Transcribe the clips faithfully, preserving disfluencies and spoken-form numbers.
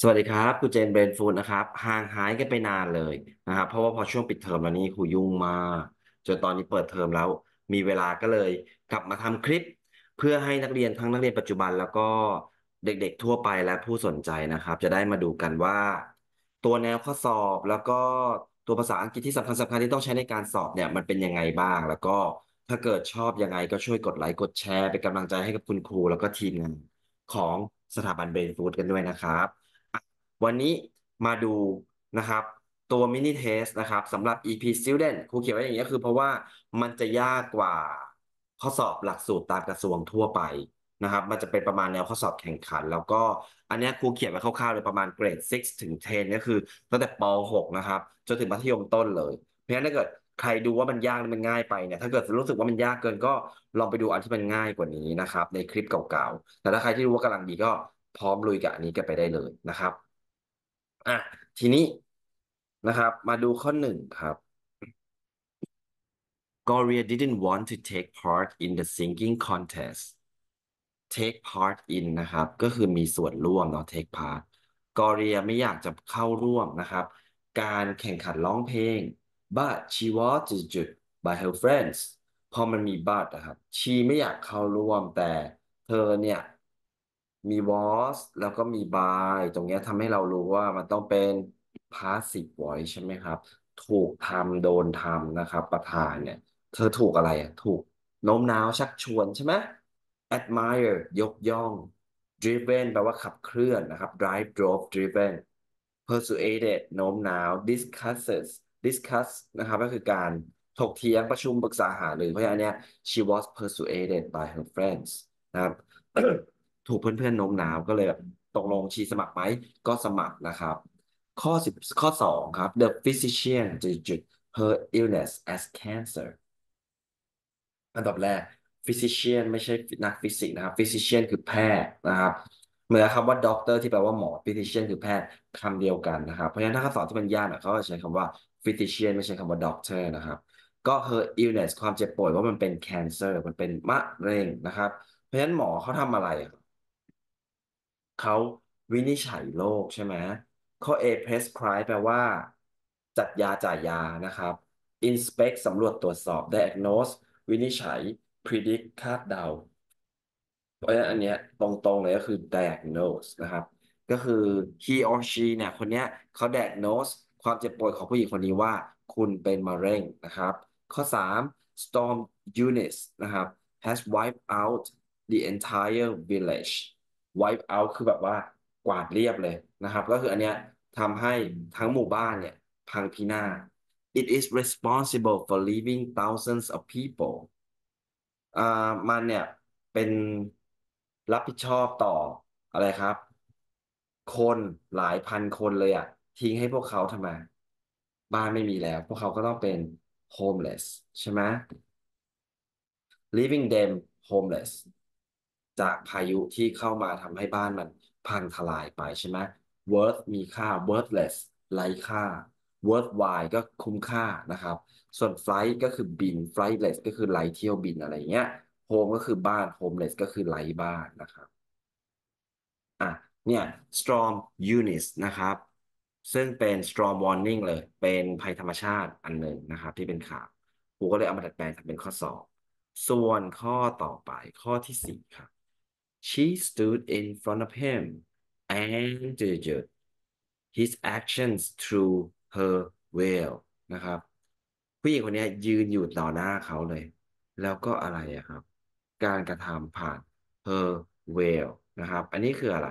สวัสดีครับครูเจนเบรนฟูดนะครับห่างหายกันไปนานเลยนะครับเพราะว่าพอช่วงปิดเทอมแล้วนี่ครูยุ่งมากจนตอนนี้เปิดเทอมแล้วมีเวลาก็เลยกลับมาทำคลิปเพื่อให้นักเรียนทั้งนักเรียนปัจจุบันแล้วก็เด็กๆทั่วไปและผู้สนใจนะครับจะได้มาดูกันว่าตัวแนวข้อสอบแล้วก็ตัวภาษาอังกฤษที่สำคัญสำคัญที่ต้องใช้ในการสอบเนี่ยมันเป็นยังไงบ้างแล้วก็ถ้าเกิดชอบยังไงก็ช่วยกดไลค์กดแชร์เป็นกำลังใจให้กับคุณครูแล้วก็ทีมงานของสถาบันเบรนฟูดกันด้วยนะครับ วันนี้มาดูนะครับตัวมินิเทสนะครับสำหรับ อี พี Student ครูเขียนไว้อย่างนี้ก็คือเพราะว่ามันจะยากกว่าข้อสอบหลักสูตรตามกระทรวงทั่วไปนะครับมันจะเป็นประมาณแนวข้อสอบแข่งขันแล้วก็อันเนี้ยครูเขียนไว้คร่าวๆเลยประมาณเกรดหกถึงสิบก็คือตั้งแต่ป .หก นะครับจนถึงมัธยมต้นเลยเพราะฉะนั้นถ้าเกิดใครดูว่ามันยากหรือมันง่ายไปเนี่ยถ้าเกิดรู้สึกว่ามันยากเกินก็ลองไปดูอันที่มันง่ายกว่านี้นะครับในคลิปเก่าๆแต่ถ้าใครที่รู้ว่ากำลังดีก็พร้อมลุยกับอันนี้กันไปได้เลยนะครับ อ่ะทีนี้นะครับมาดูข้อหนึ่งครับ Gloria didn't want to take part in the singing contest take part in นะครับก็คือมีส่วนร่วมเนาะ take part Gloria ไม่อยากจะเข้าร่วมนะครับการแข่งขันร้องเพลง but she was judged by her friends พอมันมี but นะครับ she ไม่อยากเข้าร่วมแต่เธอเนี่ยมี was แล้วก็มี by ตรงเนี้ยทำให้เรารู้ว่ามันต้องเป็น passive voice ใช่ไหมครับถูกทำโดนทำนะครับประธานเนี่ยเธอถูกอะไรอ่ะถูกโน้มน้าวชักชวนใช่ไหม admire ยกย่อง driven แปลว่าขับเคลื่อนนะครับ drive drove driven persuaded โน้มน้าว discusses discuss นะครับก็คือการถกเถียงประชุมปรึกษาหารือเพราะฉะนั้นเนี่ย she was persuaded by her friends นะครับ ถูกเพื่อนๆโน้มน้าวก็เลยแบบตกลงชีสมัครไหมก็สมัครนะครับข้อสิบข้อสองครับ the physician จุดๆ her illness as cancer อันดับแรก physician ไม่ใช่นักฟิสิกส์นะครับ physician คือแพทย์นะครับเหมือนคำว่า doctor ที่แปลว่าหมอ physician คือแพทย์คำเดียวกันนะครับเพราะฉะนั้นถ้าข้อสอบที่มันยากหน่อยเขาจะใช้คำว่า physician ไม่ใช่คำว่า doctor นะครับก็ her illness ความเจ็บป่วยว่ามันเป็น cancer มันเป็นมะเร็งนะครับเพราะฉะนั้นหมอเขาทำอะไรอะ เขาวินิจฉัยโรคใช่ไหมข้อ A prescribe แปลว่าจัดยาจ่ายยานะครับ inspect สำรวจตรวจสอบ diagnose วินิจฉัย predict คาดเดา เพราะฉะนั้นอันเนี้ยตรงๆเลยก็คือ diagnose นะครับก็คือ he or she เนี่ยคนเนี้ยเขา diagnose ความเจ็บป่วยของผู้หญิงคนนี้ว่าคุณเป็นมะเร็งนะครับข้อสาม storm Eunice นะครับ has wiped out the entire village wipe out คือแบบว่ากวาดเรียบเลยนะครับก็คืออันเนี้ยทำให้ทั้งหมู่บ้านเนี่ยพังพินาศ it is responsible for leaving thousands of people อ่ามันเนี่ยเป็นรับผิดชอบต่ออะไรครับคนหลายพันคนเลยอ่ะทิ้งให้พวกเขาทำไมบ้านไม่มีแล้วพวกเขาก็ต้องเป็น homeless ใช่ไหม leaving them homeless จากพายุที่เข้ามาทำให้บ้านมันพังทลายไปใช่ไหม worth มีค่า worthless ไร้ค่า worthwhile ก็คุ้มค่านะครับส่วน flight ก็คือบิน flightless ก็คือไร้เที่ยวบินอะไรเงี้ย home ก็คือบ้าน homeless ก็คือไร้บ้านนะครับ อ่ะเนี่ย storm Eunice นะครับซึ่งเป็น storm warning เลยเป็นภัยธรรมชาติอันหนึ่งนะครับที่เป็นข่าวครูก็เลยเอามาดัดแปลงทำเป็นข้อสอบส่วนข้อต่อไปข้อที่สี่ครับ she stood in front of him and judged his actions through her veil นะครับผู้หญิงคนนี้ยืนอยู่ต่อหน้าเขาเลยแล้วก็อะไรอะครับการกระทำผ่าน her veil นะครับอันนี้คืออะไร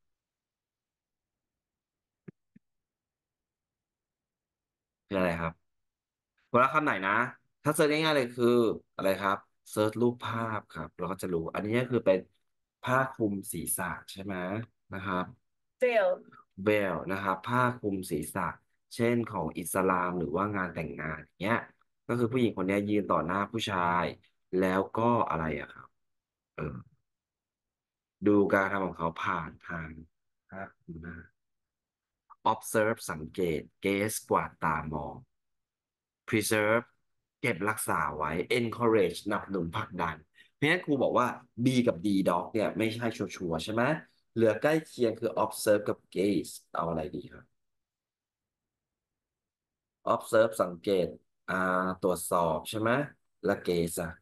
คืออะไรครับเวลาคำไหนนะถ้าเซิร์ชง่ายๆเลยคืออะไรครับเซิร์ชรูปภาพครับเราก็จะรู้อันนี้คือเป็นผ้าคลุมศีรษะใช่ไหมนะครับเวลนะครับผ้าคลุมศีรษะเช่นของอิสลามหรือว่างานแต่งงานอย่างเงี้ยก็คือผู้หญิงคนนี้ยืนต่อหน้าผู้ชายแล้วก็อะไรอะครับเออดูการทำของเขาผ่านทางภาพคลุมหน้า observe สังเกต gaze กวาดตามอง preserve เก็บรักษาไว้ encourage สนับสนุนผลักดันเพราะฉะนั้นครูบอกว่า B กับ D dog เนี่ยไม่ใช่ชัวร์ๆใช่ไหมเหลือใกล้เคียงคือ observe กับ gaze เอาอะไรดีครับ observe สังเกตอ่าตรวจสอบใช่ไหมแล้ว gaze อะ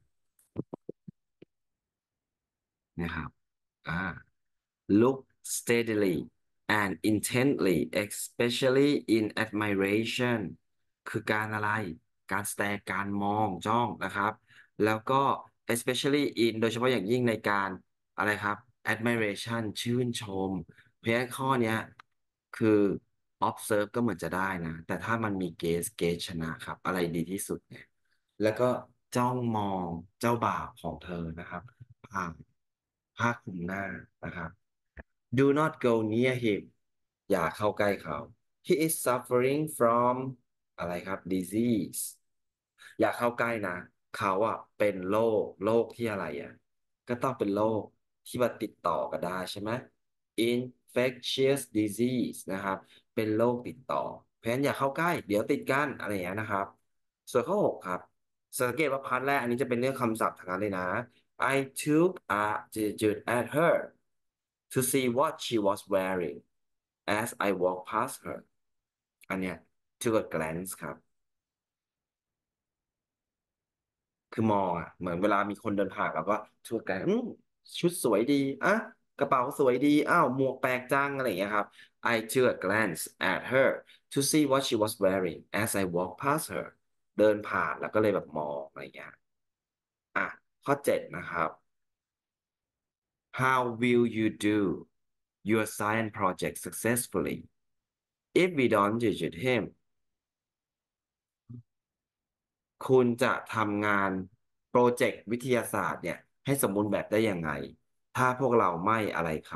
นะครับอ่า look steadily and intently especially in admiration คือการอะไรการแสดงการมองจ้องนะครับแล้วก็ especially in โดยเฉพาะอย่างยิ่งในการอะไรครับ admiration ชื่นชมเพราะฉะนั้นข้อเนี้ยคือ observe ก็เหมือนจะได้นะแต่ถ้ามันมี gaze gaze ชนะครับอะไรดีที่สุดเนี่ยแล้วก็จ้องมองเจ้าบ่าวของเธอนะครับผ่านผ้าคลุมหน้านะครับ Do not go near him อย่าเข้าใกล้เขา He is suffering from อะไรครับ disease อย่าเข้าใกล้นะเขาอะเป็นโรคโรคที่อะไรอะก็ต้องเป็นโรคที่มาติดต่อกันได้ใช่ไหม infectious disease นะครับเป็นโรคติดต่อเพราะฉะนั้นอย่าเข้าใกล้เดี๋ยวติดกันอะไรอย่างนี้ยนะครับส่วนข้อหกครับสังเกตว่าพาร์ทแรกอันนี้จะเป็นเรื่องคำศัพท์ทางนั้นเลยนะ I took a attitude at her to see what she was wearing as I walked past her อันเนี้ย took a glance ครับ คือมองอ่ะเหมือนเวลามีคนเดินผ่านเราก็ทั่วกันอืมชุดสวยดีอ่ะกระเป๋าสวยดีอ้าวหมวกแปลกจังอะไรอย่างเงี้ยครับ I took a glance at her to see what she was wearing as I walked past her เดินผ่านแล้วก็เลยแบบมองอะไรอย่างเงี้ยอ่ะข้อเจ็ดนะครับ How will you do your science project successfully if we don't judge him คุณจะทำงานโปรเจกต์วิทยาศาสตร์เนี่ยให้สมบูรณ์แบบได้ยังไงถ้าพวกเราไม่อะไรเขา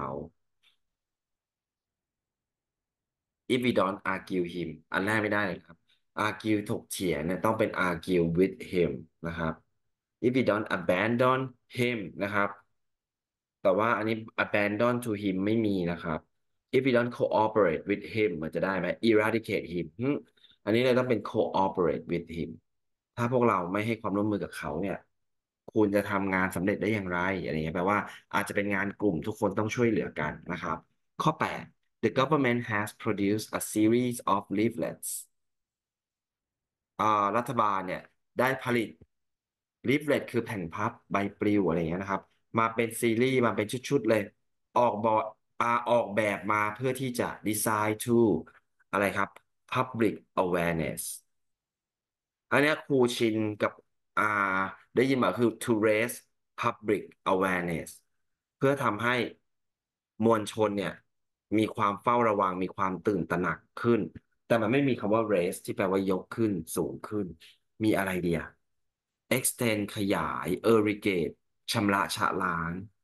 if we don't argue him อันแรกไม่ได้เลยครับ argue ถกเถียงเนี่ยต้องเป็น argue with him นะครับ if we don't abandon him นะครับแต่ว่าอันนี้ abandon to him ไม่มีนะครับ if we don't cooperate with him มันจะได้ไหม eradicate him หึอันนี้เลยต้องเป็น cooperate with him ถ้าพวกเราไม่ให้ความร่วมมือกับเขาเนี่ยคุณจะทำงานสำเร็จได้อย่างไรอะไรเงี้ยแปลว่าอาจจะเป็นงานกลุ่มทุกคนต้องช่วยเหลือกันนะครับข้อแปด The government has produced a series of leaflets อ่ารัฐบาลเนี่ยได้ผลิต leaflet คือแผ่นพับใบปลิวอะไรอย่างเงี้ยนะครับมาเป็นซีรีส์มาเป็นชุดๆเลยออกบออ่าออกแบบมาเพื่อที่จะ design to อะไรครับ public awareness อันเนี้ยครูชินกับอ่าได้ยินมาคือ to raise public awareness เพื่อทำให้มวลชนเนี่ยมีความเฝ้าระวังมีความตื่นตระหนักขึ้นแต่มันไม่มีคำว่า raise ที่แปลว่ายกขึ้นสูงขึ้นมีอะไรเดีย extend ขยาย irrigate ชำระชะล้าง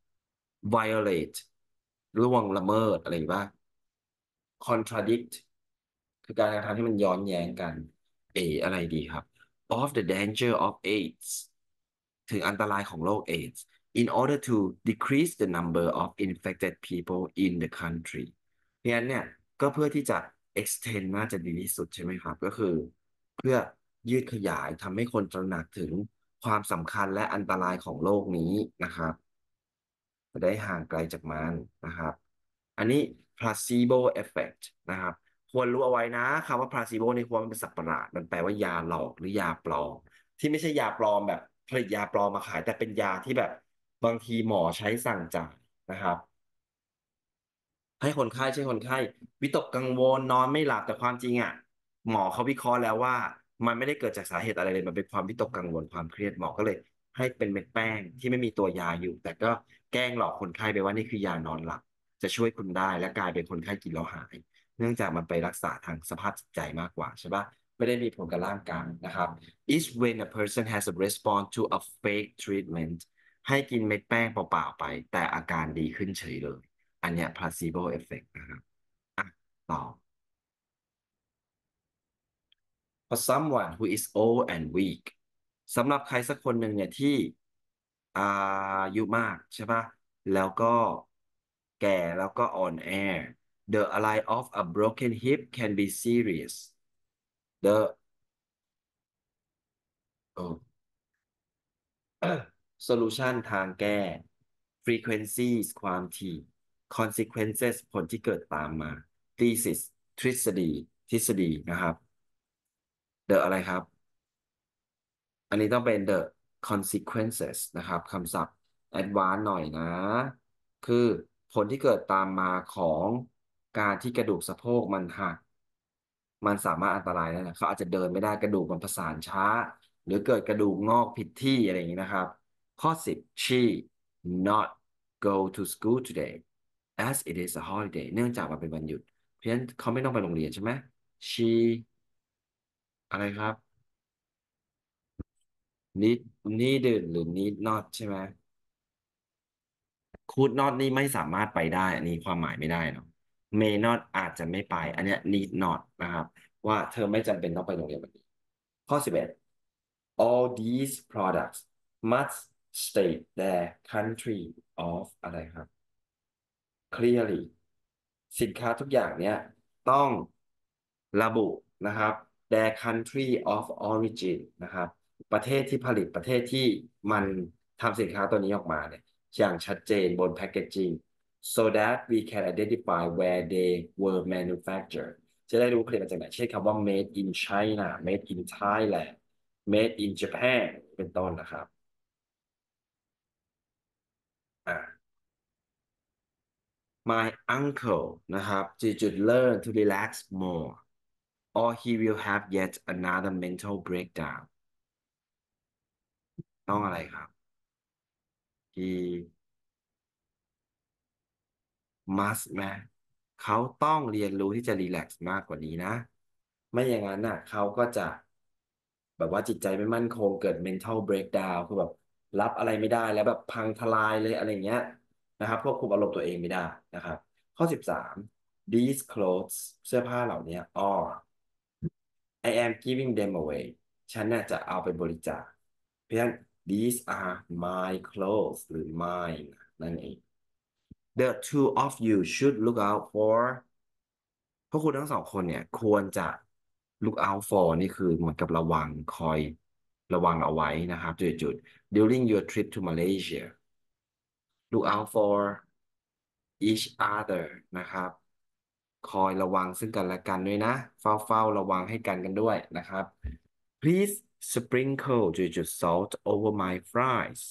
violate ล่วงละเมิดอะไรบ้าง contradict คือการกระทำที่มันย้อนแย้งกันเออะไรดีครับ of the danger of AIDS ถึงอันตรายของโรคเอดส์ in order to decrease the number of infected people in the country เพราะฉะนั้นเนี่ยก็เพื่อที่จะ extend น่าจะดีที่สุดใช่ไหมครับก็คือเพื่อยืดขยายทำให้คนตระหนักถึงความสำคัญและอันตรายของโลกนี้นะครับ จะได้ห่างไกลจากมันนะครับ อันนี้ placebo effect นะครับควรรู้เอาไว้นะคำว่า placebo นี่ควรมันเป็นศัพท์ประหลาดมันแปลว่ายาหลอกหรือยาปลอมที่ไม่ใช่ยาปลอมแบบผลิตยาปลอมมาขายแต่เป็นยาที่แบบบางทีหมอใช้สั่งจ่ายนะครับ ให้คนไข้ใช่คนไข้วิตกกังวลนอนไม่หลับแต่ความจริงอ่ะหมอเขาวิเคราะห์แล้วว่ามันไม่ได้เกิดจากสาเหตุอะไรเลยมันเป็นความวิตกกังวลความเครียดหมอก็เลยให้เป็นเม็ดแป้งที่ไม่มีตัวยาอยู่แต่ก็แกล้งหลอกคนไข้ไปว่านี่คือยานอนหลับจะช่วยคุณได้และกลายเป็นคนไข้กินแล้วหายเนื่องจากมันไปรักษาทางสภาพจิตใจมากกว่าใช่ปะไม่ได้มีผลกับร่างกายนะครับ is when a person has a response to a fake treatment ให้กินเม็ดแป้งเปล่าๆไปแต่อาการดีขึ้นเฉยเลย อันเนี้ย placebo effect นะครับอ่ะต่อ for someone who is old and weak สำหรับใครสักคนหนึ่งเนี่ยที่อาอายุมากใช่ปะแล้วก็แก่แล้วก็อ่อนแอ the ally of a broken hip can be serious the เออ solution ทางแก้ frequencies ความถี่ consequences ผลที่เกิดตามมา thesis ทฤษฎีทฤษฎีนะครับ the อะไรครับ อันนี้ต้องเป็น the consequences นะครับคำศัพท์ advanced หน่อยนะคือผลที่เกิดตามมาของการที่กระดูกสะโพกมันหักมันสามารถอันตรายได้นะเขาอาจจะเดินไม่ได้กระดูกมันประสานช้าหรือเกิดกระดูกงอกผิดที่อะไรอย่างนี้นะครับข้อสิบ she not go to school today as it is a holiday เนื่องจากมันเป็นวันหยุดเพราะฉะนั้นเขาไม่ต้องไปโรงเรียนใช่ไหม she อะไรครับ need needed หรือ need not ใช่ไหม could not นี่ไม่สามารถไปได้อันนี้ความหมายไม่ได้เนาะ may not อาจจะไม่ไปอันเนี้ย need not นะครับว่าเธอไม่จำเป็นต้องไปโรงเรียนวันนี้ข้อสิบเอ็ด all these products must state their country of อะไรครับ clearly สินค้าทุกอย่างเนี้ยต้องระบุนะครับ their country of origin นะครับประเทศที่ผลิตประเทศที่มันทำสินค้าตัวนี้ออกมาเนี่ยอย่างชัดเจนบน packaging so that we can identify where they were manufactured จะได้รู้ผลิตมาจากไหนเช่นคำว่า made in China made in Thailand made in Japan เป็นต้นนะครับอ่า my uncle นะครับจะ learn to relax more or he will have yet another mental breakdown ต้องอะไรครับ he must ไหมเขาต้องเรียนรู้ที่จะรีแลกซ์มากกว่านี้นะไม่อย่างนั้นน่ะเขาก็จะแบบว่าจิตใจไม่มั่นคงเกิด mental breakdown คือแบบรับอะไรไม่ได้แล้วแบบพังทลายเลยอะไรเงี้ยนะครับควบคุมอารมณ์ตัวเองไม่ได้นะครับข้อสิบสาม these clothes เสื้อผ้าเหล่านี้ are I am giving them away ฉันน่ะจะเอาไปบริจาคเพราะฉะนั้น these are my clothes หรือ mine นั่นเอง the two of you should look out for พวกคุณทั้งสองคนเนี่ยควรจะ look out for นี่คือเหมือนกับระวังคอยระวังเอาไว้นะครับจุดๆ during your trip to Malaysia look out for each other นะครับคอยระวังซึ่งกันและกันด้วยนะเฝ้าเฝ้าระวังให้กันกันด้วยนะครับ please sprinkle จุดๆ salt over my fries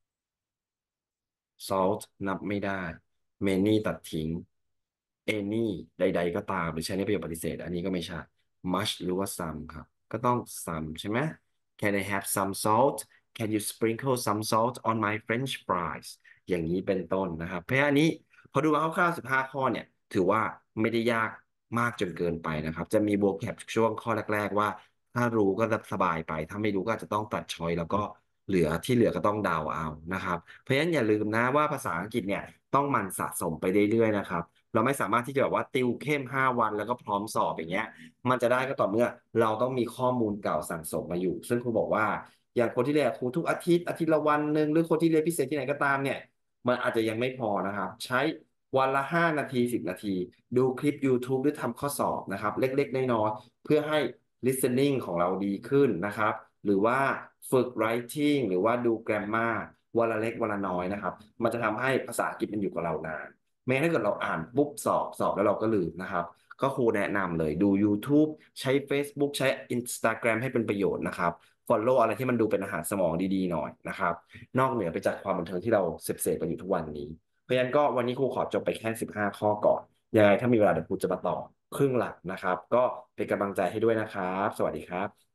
salt นับไม่ได้ many ตัดทิ้ง any ใดๆก็ตามหรือใช้ในประโยคปฏิเสธอันนี้ก็ไม่ใช่ much หรือว่า some ครับก็ต้อง some ใช่ไหม Can I have some salt Can you sprinkle some salt on my French fries อย่างนี้เป็นต้นนะครับเพราะอันนี้พอดูมาคร่าวๆสิบห้าข้อเนี่ยถือว่าไม่ได้ยากมากจนเกินไปนะครับจะมี vocab ช่วงข้อแรกๆว่าถ้ารู้ก็จะสบายไปถ้าไม่รู้ก็อาจจะต้องตัดชอยแล้วก็เหลือที่เหลือก็ต้องเดาเอานะครับเพราะฉะนั้นอย่าลืมนะว่าภาษาอังกฤษเนี่ยต้องหมั่นสะสมไปเรื่อยๆนะครับ เราไม่สามารถที่จะแบบว่าติวเข้มห้าวันแล้วก็พร้อมสอบอย่างเงี้ยมันจะได้ก็ต่อเมื่อเราต้องมีข้อมูลเก่าสั่งสมมาอยู่ซึ่งครูบอกว่าอย่างคนที่เรียนกับครูทุกอาทิตย์อาทิตย์ละวันหนึ่งหรือคนที่เรียนพิเศษที่ไหนก็ตามเนี่ยมันอาจจะยังไม่พอนะครับใช้วันละห้านาทีสิบนาทีดูคลิป YouTube หรือทำข้อสอบนะครับเล็กๆน้อยๆเพื่อให้ listening ของเราดีขึ้นนะครับหรือว่าฝึก writing หรือว่าดู grammar วันละเล็กวันละน้อยนะครับมันจะทำให้ภาษาอังกฤษมันอยู่กับเรานาน แม้ถ้าเกิดเราอ่านปุ๊บสอบสอบแล้วเราก็ลืมนะครับก็ครูแนะนำเลยดู YouTube ใช้ Facebook ใช้ Instagram ให้เป็นประโยชน์นะครับ Follow อะไรที่มันดูเป็นอาหารสมองดีๆหน่อยนะครับนอกเหนือไปจากความบันเทิงที่เราเสพๆกันอยู่ทุกวันนี้เพราะฉะนั้นก็วันนี้ครูขอจบไปแค่สิบห้าข้อก่อนยังไงถ้ามีเวลาเดี๋ยวครูจะมาต่อครึ่งหลังนะครับก็เป็นกำลังใจให้ด้วยนะครับสวัสดีครับ